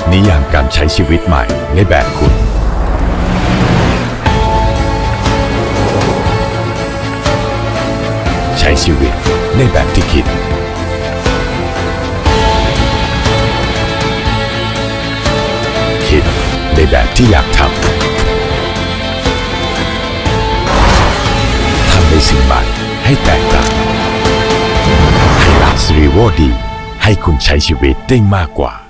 นิยามการใช้ชีวิตใหม่ในแบบคุณใช้ชีวิตในแบบที่คิดในแบบที่อยากทำในสิ่งใหม่ให้แตกต่างHilux Revo ดีให้คุณใช้ชีวิตได้มากกว่า